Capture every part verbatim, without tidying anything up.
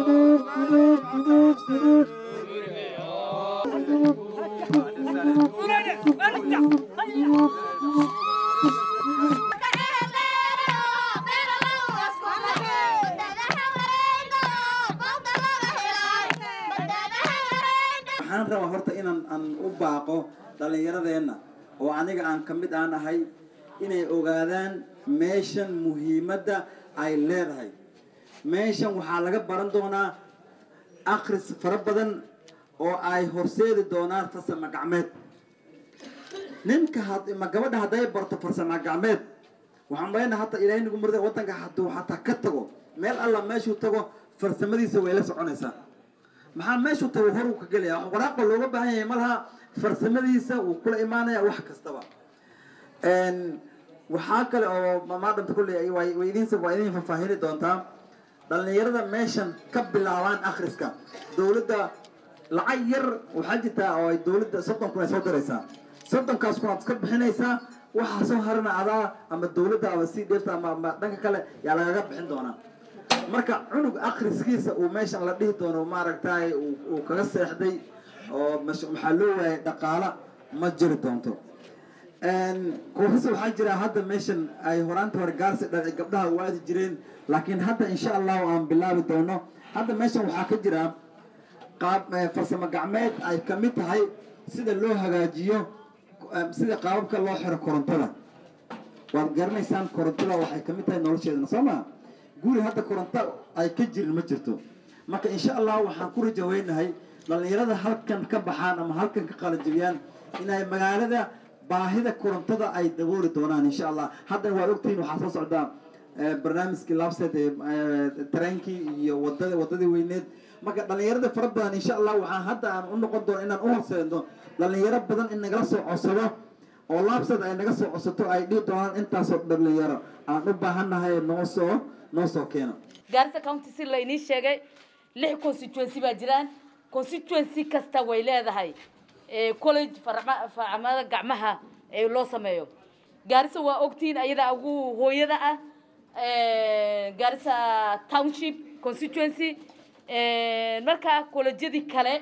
waxaan rabaa horta inaan aan u baaqo dhalinyaradeena oo aniga aan kamid aan ahay inay ogaadaan meeshan muhiimadda ay leedahay meeshan waxaa laga baran doonaa akhris fara badan oo ay horseedi doonaan farsamo gacmeed ninka ma gabadha hadday barto farsamo gacmeed waxaan maleynaa hata ilaahay nagu marday wadanka hadduu xataa ka tago meel alla meeshuu tago farsamadiisa way la soconaysaa maxaa meeshuu tago hor uu ka gelaya waraaqa looga baahan yahay malaha farsamadiisa uu kula imaanaya wax kastaba waxaa kale oo maadamta kulley way idinsa waa idin faahfaahini doontaa dhalinyarada meeshan ka bilaabaan akhriska dowladda lacag yar waxaa jirtaa oo ay dowladda soddon kun ay soo diraysaa soddonkaas kun aad iska bixinaysaa waxaa soo harana adaa ama dowladda ama sii dheerta ama dhanka kale yaa lagaga bixin doonaa marka cunug akhriskiisa uu meeshan la dhihi doono maaragtay uu kaga seexday oo maxaa loo waayay dhaqaala ma jiri doonto kooxis waxaa jira hadda meeshan ay horaanta hore gaarsi dhacay gabdhaha u aadi jireen laakiin hadda insha Allah aan bilaabi doono hadda meeshan waxaa ka jira qaab farsamo gacmeed ay kamid tahay sida loo hagaajiyo sida qaababka loo xiro korontada waad garanaysaan korontada waxay kamid tahay nolosheedana Soomaa guri hadda koronto ay ka jirin ma jirto marka insha Allah waxaan ku rajaynahay dhalinyarada halkan ka baxaan ama halkan ka qalajiyaan inay magaalada baahida korontada ay dabooli doonaan insha Allah hadda waa ogtiin waxa soo socda barnaamijkii laabsad ee tareenkii iyo wadada wadadii weyneed marka dhalinyarada fara badan insha Allah waxaan hadda aan u noqon doon inaan u horseedno dhalinyaro badan in naga soo codsado oo laabsad ay naga soo codsato ay dhig doonaan intaas oo dhalinyaro aan u baahanahay noo soo noo soo keeno Garissa County si la inii sheegay lix constituency baa jiraan constituency kasta way leedahay ee college farmada gacmaha ee loo sameeyo Garissa waa ogtiin ayada ugu hooyada ah ee Garissa Township constituency ee marka collegeadii kale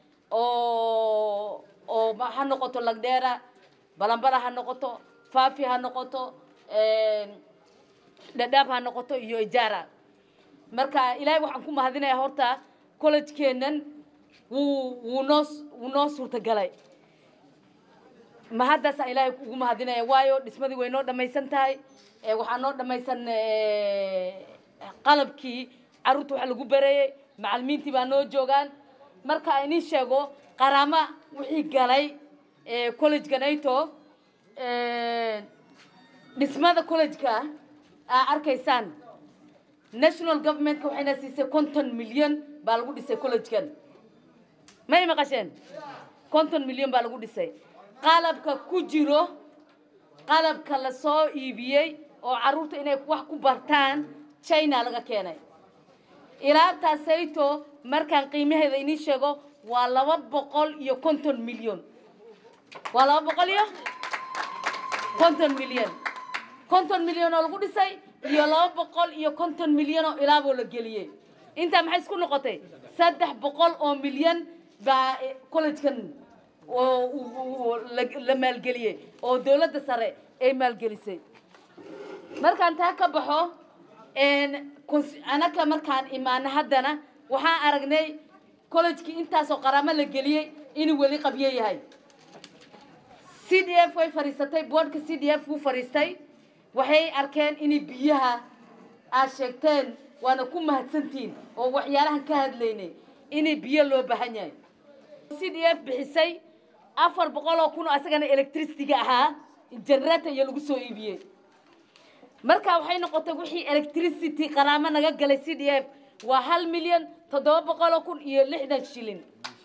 oo oo ha noqoto Lagdera Balambala ha noqoto Faafi ha noqoto ee Dadaab ha noqoto iyo Ijara marka ilaahay waxaan ku mahadinayaa horta college keenan wuu noo wuu noo suurta galay ma hadda sa ilaahay ugu mahadinaya waayo dhismadii way noo dhamaysan tahay ee waxaan noo dhamaysan qalabkii caruurta waxa lagu bareeyay macallimiintii baa noo joogaan marka ay ni sheego qarama wixii galay ee college ganayto ee dhismada college-ka aa arkaysaan national government ka waxayna siisay konton milyan baa lagu dhisay college-kan ما يمقشين كونتون مليون بالغو ديسay qalabka ku jiro qalabka la soo iibiyay oo caruurta inay wax ku bartaan China laga keenay ilaabta sayto markaan qiimaheeda inii sheego waa laba boqol iyo konton milyan waa laba boqol iyo konton milyan konton milyan oo lagu dhisay iyo laba boqol iyo konton milyan oo ilaabo la geliyay inta maxay isku noqotay saddex boqol oo milyan ba college-kan oo la maalgeliyay oo dawladda sare ay maalgelisay markaan taa ka baxo een anaka markaan imaana haddana waxaan aragnay college-ki intaas oo qaramo la geliyay inuu wali qabiye yahay C D F way fariisatay boardka C D F uu fariistay waxay arkeen in biyaha aad sheegteen waana ku mahadsantiin oo waxyaalahan ka hadlaynay in biyo loo baahan yahay C D F bixisay afar boqol oo kun asagana electricity ahaa generator iyo lagu soo iibiyay marka waxay noqotay wixii electricity qaramo naga galay C D F waa hal milyan toddoba boqol oo kun iyo lixdan shilin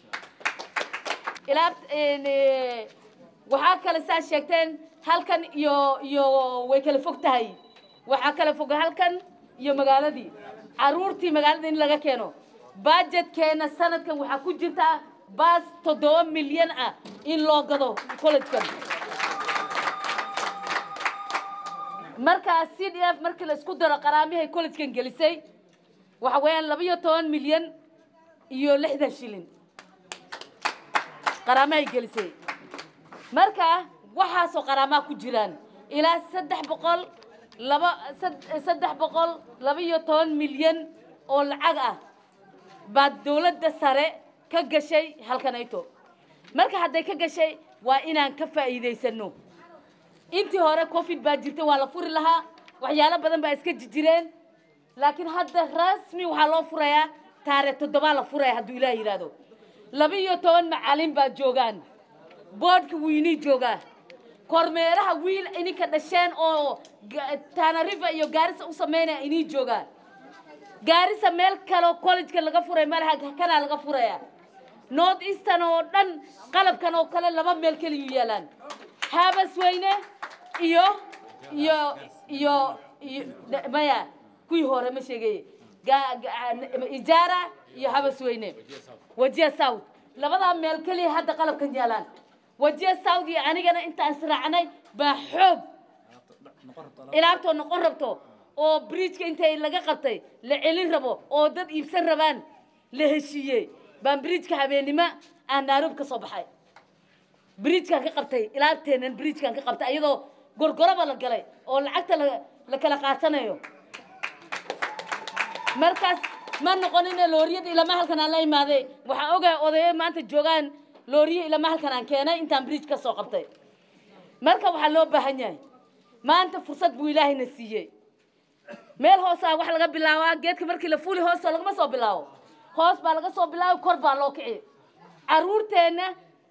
ilaab ee waxa kale saa sheegteen halkan iyo iyo way kala fog tahay waxa kala fog halkan iyo magaaladii caruurtii magaalada in laga keeno budget keena sanadkan waxa ku jirta bas toddoba milyan ah in loo gado college-kan marka C D F markii la isku daro qaraamihii college-kan gelisay وحوين لبيو تون مليون iyo lixdan shilin qaraamay gelisay marka waxa soo qaraama ku jiraan ila saddex boqol laba saddex boqol laba iyo toban milyan oo lacag ah baad dawladda sare ka gashay halkanayto marka haday ka gashay waa inaan ka faa'iideysano intii hore covid baa jirtay waa la furi lahaa waxyaalo badan baa iska jireen laakiin hadda rasmi waxa loo furayaa taariikh toddoba la furay haduu ilaahay yiraahdo laba iyo toban macallin baa joogan boodka wiini jooga kormeeraha wiil ininka dhasheen oo Tanarifa iyo Gaarisa u sameeyay inii jooga Gaarisa meel kale college laga furay malaha kana laga furaya North Eastern oo dhan qalabkan oo kale laba meel kale u yeelan Habasweyne iyo iyo iyo maya kuy hore ma sheegay إجارة يهبسوينه وجه ساود لبضع ملكلي هذا قلب كنجالان وجه ساود يعني أنا أنت أسرعني بحب إلعبته نقربته أو بريج أنت اللي قطعي لعلين ربو أو ضد يبصر ربان لهالشيء بام بريج كهبيني ما أنا روب كصباحي بريج كان كقطعي إلعبتين بريج كان كقطعي أيضا قرقرة ولا قلي أو العكت لكلا قاتنا يو markaas ma noqonina looriyada ila ma halkan aan la imaaday waxa ogaa oday maanta joogan looriyo ila ma halkan aan keenay intaan bridge ka soo qabtay marka waxa loo baahan yahay maanta fursad buu Ilaahay na siiyay meel hoos ah wax laga bilaawaa geedka markii la fuuli hoos laga ma soo bilaawo hoos baa laga soo bilaawo kor baa loo kiciyay caruurteena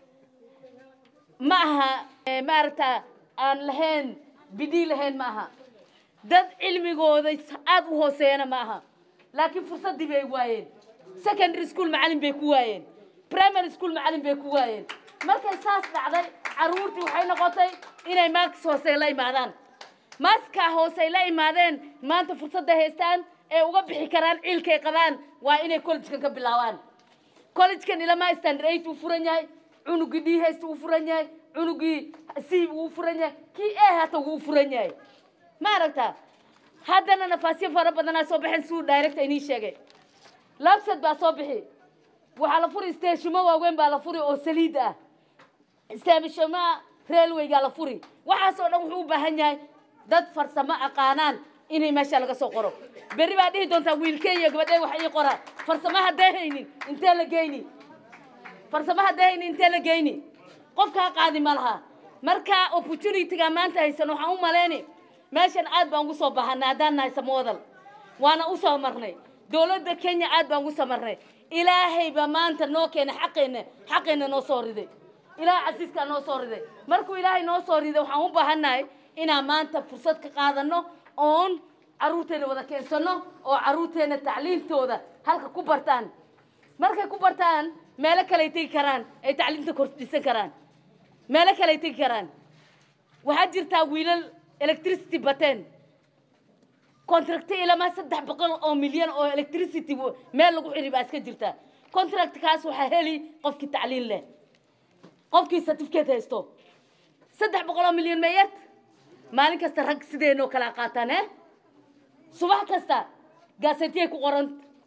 ma aha maarta aan lahayn bidii lahayn ma aha dad cilmigooda aad u hooseeyana ma aha لكن فرصة دي بيواين secondary school معلم بيكواين primary school معلم بيكواين مركز ساس بعدين عروتي وحين قطعي إني ماكس هوسيلاي معدن ماسكا هوسيلاي معدن ما أنت فرصة ده هستان إيه وقبل حكران إلكي قبان وإني كولج كان قبلاوان كولج كان إلا ما استند ريت وفرناي عنو جدي هست وفرناي عنو جي سيب وفرناي كي إيه هاتو وفرناي ما ركتا هذا أنا نفسي فرب بدنا صباحين سود دايركت إني شيء لابسد بصباحي وعلى فوري استشماء وين على فوري أو سليدة استشماء ريلوي على فوري وحصل هو بهنيا ضد فرسماء قانان إني ماشي على سوقره بري بعدين دون تقول كي يقبل وحي قرا فرسماء هديني أنت لقيني فرسماء هديني أنت لقيني قف كقاعد مالها مركا opportunity كمان تهيسنو حوم مالني ماشان عاد بانغو سو بحنا دانا سمودل وانا اسو مرني دولده كينيا عاد بانغو سمرني ilaahay ba maanta noo keenay xaqeena xaqeena noo soo riday ilaahay casiiska noo soo riday markuu ilaahay noo soo riday waxaan u baahanahay inaan maanta fursad ka qaadano oon caruurteena wada keensano oo caruurteena tacliintooda halka ku bartaan markay ku bartaan meel kale ay tagi karaan ay tacliinta kordhisan karaan meel kale ay tagi karaan waxa jirta wiilal electricity bateen contract ila ma saddex boqol oo milyan oo electricity meel lagu xiriba iska jirta contract kaas waxa heli qofkii tacliin leh qofkii certificate haysto saddex boqol oo milyan meeyad maalin kasta rag sideenoo kala qaataan eh subax kasta gaasetiye ku qoran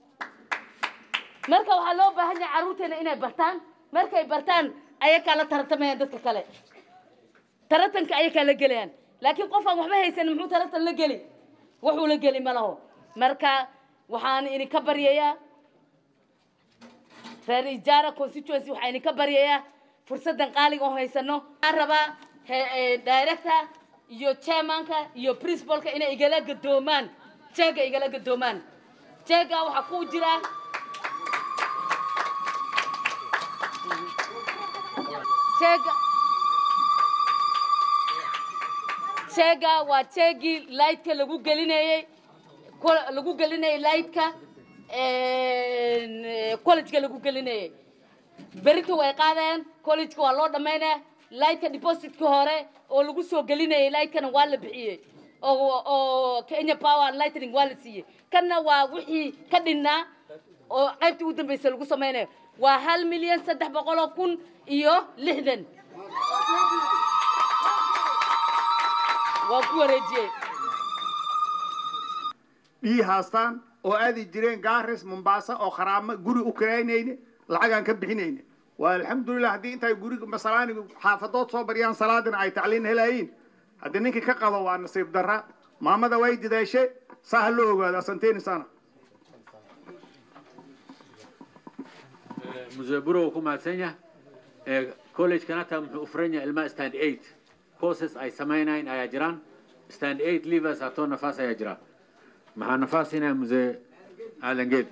marka waxa loo baahan yahay caruurteena inay bartaan markay bartaan ayaka la tartamayaan dadka kale taratanka ayaka la galayaan laakiin qof aan waxba haysan muxuu taratan la gali wuxuu la gali malaho marka waxaan in ka bariyaya Farijara constituency waxaan ka bariyaya fursadan qaaliga oo haysano aan rabaa director iyo chairmanka iyo principalka inay igala gadoomaan jeega igala gadoomaan jeega waxa ku jira jeega jeega waa jeegi lightka lagu gelinayay lagu gelinayay lightka ee college lagu gelinayay berintu way qaadeen college waa loo dhameynaa lightka deposit ka hore oo lagu soo gelinayay lightkana waa la bixiyay oo oo Kenya Power Lighting waa la siiyay kana waa wixii ka dhinaa oo qaybtii u dambeysay lagu sameeyay waa hal milyan saddex boqol oo kun iyo lixdan ii haastaan oo aadi jireen Gaaris Mombasa oo kharaama guri u kiraynayne lacagaan ka bixinayne walxamdulillah haddii intay guriga masalaani xaafadood soo bariyaan salaadina ay tacliin helaayeen haddii ninkii ka qado waa nasiib darra maamada way didaashay saa loo ogaado santeen sana muzaburo ku maadsanya ee college kanata muxuu furanya ilma stand eight courses ay sameeyeen ay jiraan stand eight leavers ato nafas ay jiraan maxaa nafasina muzee aalanged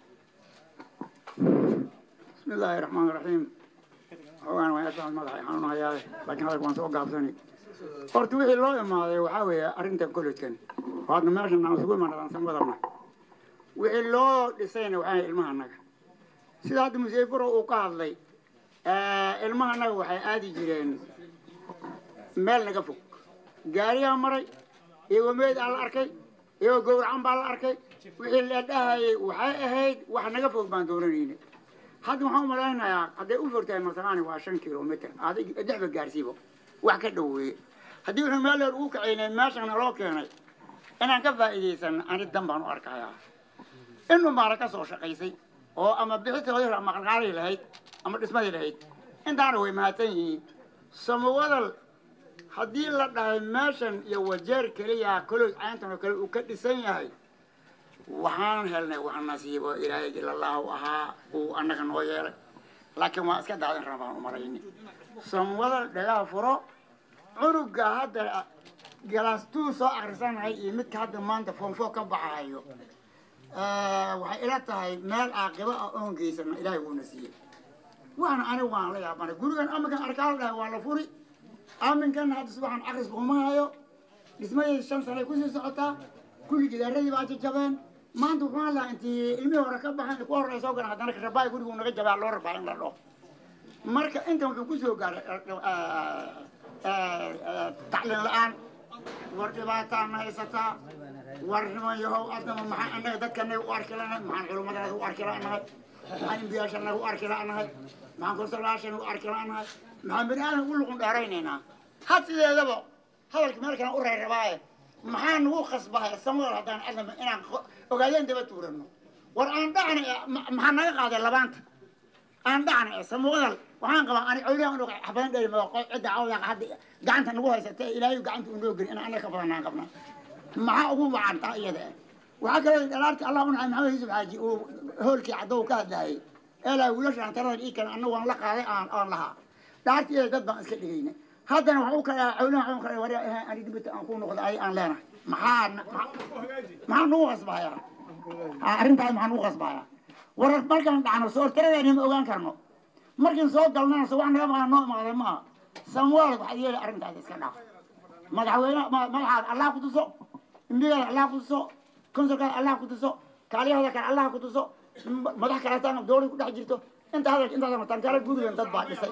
بسم الله الرحمن الرحيم هو أنا ويا سلام مدحي حنون هيا لكن هذا كان سوق قابسني قلت وحي الله ما وحاوي أرنت كل كن هذا ما عشان نعوز كل مرة نسمع ضرنا وحي الله لسنا وحي المهنة سيد هذا مسافر وقال لي آه المهنة وحي آدي جيران مال نقفك جاري أمري يوميد على الأركي يو جور عم على الأركي وحي اللي ده وحي هيد وحنا نقفك باندورين هذا محمد ملانا يا قد أوفرتين مثلاً وعشرين كيلومتر هذا دعوة جارسيبه وحكي دوي هذي وحنا مال الأوك عين ما شغنا لوكينا أنا كفا إذا سن أنا الدم بانو أركايا إنه ما ركزوا شقيسي أو أما بحث غير أما قلقاري لهيد أما اسمه لهيد أنت عارف ما تيجي سموال هذي لا ماشن يوجر كليا كل عينتنا كل وكل سنة هاي وحان هلنا وحان نصيبه إلهي جل الله وها وأنك نويل لكن ما أسكت هذا الربان مريني سموال دجا فرو عرق هذا جلستو سو أرسان هاي يمت هذا ما أنت فوق فوق بعايو آه وحيلته هاي مال عاقبة أنجيسنا إلهي ونسيه وأنا أنا وأنا لا ياباني قولوا أن أما كان أركال له ولا فوري أما كان هذا سبحان أخرس بهما هايو اسمه الشمس على كل ساعة كل جدار اللي بعد الجبان ما أنتوا فعلا لا أنت المي وركب بحن الكور رئيس أوجر هذا نك رباي يقولوا نك جبال الله رباي الله مرك أنت ما تقول سو قال تعلن الآن ورجبات أنا إستا ورجما يهو أدم مع أنا ذكرني وأركلنا مع علوم هذا وأركلنا مع بياشنا وأركلنا مع كونسلاشن وأركلنا مع بنيان أقول لكم داريننا حتى إذا ذبوا هذا الكمال كان أوري رباي maxaan ugu khasbahay samada hadaan adam inaan ogaadeen daba tuurano war aan dhacna maxaan naga qaaday labaanta aan dhacna samada waxaan qabaa aan cawliyan ugu xabaan dheer ma qoy cid cawliyan hadda gacanta nagu haysatay ilaahay gacanta uu noo gelin in aan ka badanaan qabna maxaa ugu wacanta iyada waxa kale dalaarta Allah uu naxay maxamed yusuf xaaji oo hoolkii cadow ka hadlayay ilaa wiilashan tarada ii kan annagu waan la qaaday aan aan lahaa dhaartii dad baan iska dhigayna هذا هو كلا عونه عون كلا ورا أنا دبت أكون نقول أي أن لنا محان محان نوغس بايا أرنت هاي محان نوغس بايا ورا مركن دعنا صور ترى يعني مؤمن كرنو مركن صوت دلنا سواء نبغى ما نوع ما ما سموال بحدية أرنت هذا السنة ما دعونا ما ما حد الله كتوسو إمبير الله كتوسو كنزل كان الله كتوسو كالي هذا كان الله كتوسو ما ده كلا تانو دوري كده جريتو أنت هذا أنت هذا ما تنكر جودو أنت بعد لسه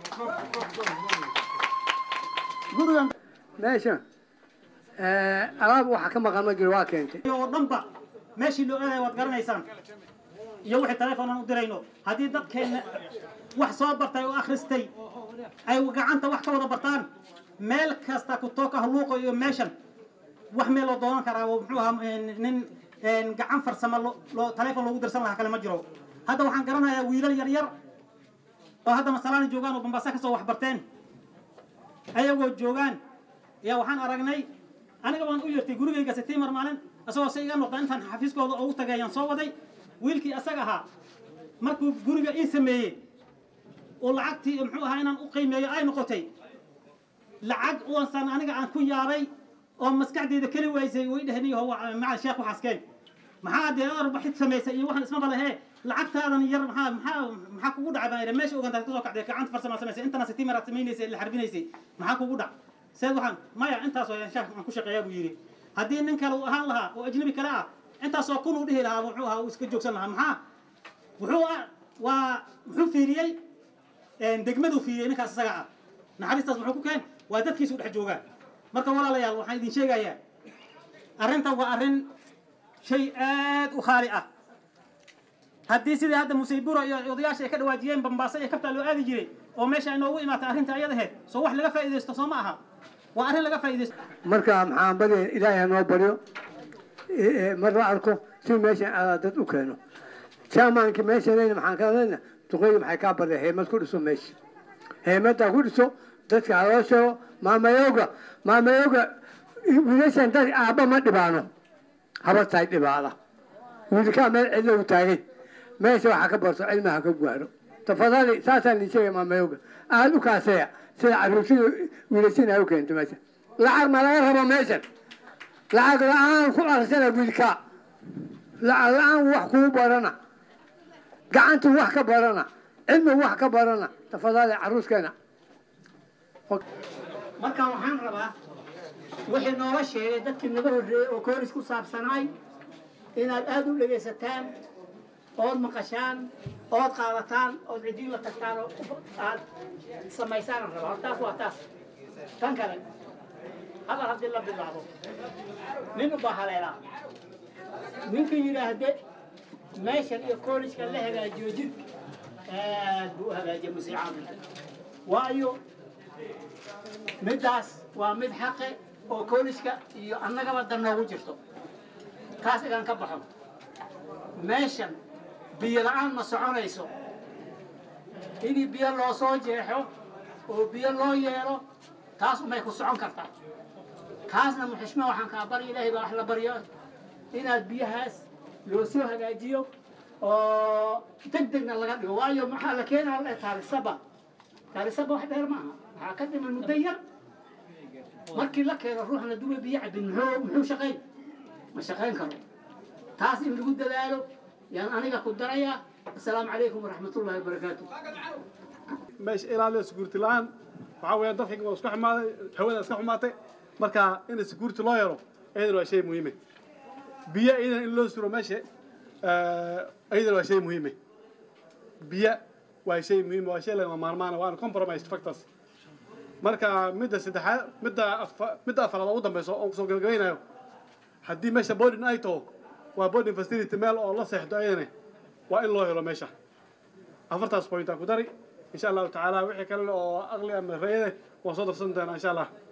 gurigan meesha ee alaab waxa ka maqan ma jiro waa keentay iyo dhanba meeshii loo aaday waad garanaysaan iyo wixii telefoon aan u dirayno hadii dadkeena wax soo bartay oo akhristay ay gacanta wax ka wada bartaan meel kasta ku tooka haluuqo iyo meeshan wax meel loo doonan karaa oo muxuu ahaa nin gacan farsamo loo telefoon loogu dirsan lahaa kale ma jiro hadda waxaan garanayaa wiilal yar yar oo hadda masalaan joogaan oo Mombasa ka soo wax barteen ayagoo joogaan yaa waxaan aragnay aniga waan u yeertay gurigayga September maalin asoo say iga noqday intaan xafiiskooda ugu tagayaan soo waday wiilkii asaga ahaa markuu guriga ii sameeyay oo lacagtii muxuu ahaa inaan u qiimeeyo ay noqotay lacag oo san aniga aan ku yaabay oo maskaxdeeda kali waysay way dhahnay oo maca sheekh waxaskeen maxaa deeqar baxid sameysay iyo waxaan isma balahe lacagtaadan yar maxaa maxaa maxaa kugu dhacay baa meesha ogaantaa ka soo kacday gacanta farsama sameysay intana September aad sameeynaysa la xarbinaysay maxaa kugu dhac saad waxaan maya intaas oo sheekh aan ku shaqeeyaa buu yiri hadii nin kale uu ahaan lahaa oo ajnabi kale ah intaas oo kun u dhihi lahaa wuxuu ahaa uu iska joogsan lahaa maxaa wuxuu waa wuxuu fiiriyay een degmadu fiiriyay ninkaas isaga ah naxariistaas wuxuu ku keen waa dadkiisu dhex joogaa marka walaalayaal waxaan idin sheegayaa arrinta waa arrin shay aad u khaali ah haddii sidii hadda musiiburo iyo odayaasha ay ka dhawaajiyeen Mombasa ee kabta loo aadi jiray oo meesha inoogu imaatay arrinta ayada ahayd soo wax laga faa'iideysto soo ma aha waa arrin laga faa'iideysto marka maxaan badeen ilaahay noo bariyo mar la arko si meeshan adaa dad u keeno chairmanki meeshanayna maxaan ka hadlayna duqeyga maxay kaa barday heemad ku dhiso meesha heemaddaa ku dhiso dadka haloo sheego maamayooga maamayooga wiilashan dad aabba ma dhibaano habartaay dhibaada wiilkaa meel cidlo u taagay meesha waxaa ka barto cilmaha ka gaaro tafadali saasaan ii sheegay maamayooga aada u kaaseeya sida caruurtida wiilashina ay u keento meesha lacag ma laga rabo meeshan lacag la-aan ku arsana wiilkaa lacag la-aan wax kuu barana gacantu wax ka barana cilmi wax ka barana tafadali caruuskeena marka waxaan rabaa wixii noola sheegay dadkii naga horreeyey oo kooris ku saabsanaay inaad aada u dhegaysataan ood maqashaan ood qaadataan ood cidiin la tagtaan oo aad samaysaan rabaa taas waa taas tan kale hadal haddii la bilaabo nin ubaa haleelaa ninka yidhaahde meeshan iyo koorijka la hagaajiyo jidka aad buu u hagaajiya musiicaadin waayo middaas waa mid xaqe oo koolijka iyo annagaba dan noogu jirto taas igaan ka baxo meeshan biyo la-aan ma soconayso inii biyo loo soo jeexo oo biyo loo yeelo taas umay ku socon kartaa taasna muxishma waxaan kaa bari ilaahay baa wax la baryo inaad biyahaas loo soo hagaajiyo oo deg degna laga dhigo waayo maxaa la keenaa la taarisaba taarisaba wax dheer maaha waxaa ka dhiman muddo yar markii la keeno ruuxna duba biyo cabin muxuu muxuu shaqayn ma shaqayn karo taas in lagu dadaalo yaan aniga ku darayaa assalaamu calaykum waraxmatullaahi wabarakaatu meesha ilaaliya suguurti la-aan waxaa weeyaan dadka waa isku xumaaday hawada iska xumaatay marka in suguurti loo yaro iyadana waa shay muhiime biyo iyadana in loo suro meesha iyadana waa shay muhiime biyo waa shay muhiim waa shay lagama maarmaana waana compromised factors marka midda saddexaad midda midda afraad ugu dambeyso oo kusoo gabagabeynayo haddii meesha boarding ay taho waa boarding facility meel oo la seexdo ayadana waa in loo helo meesha afartaas point aan ku dari insha allahu tacaala wixii kale oo aqli ama rayade waan soo darsan doonaa insha allah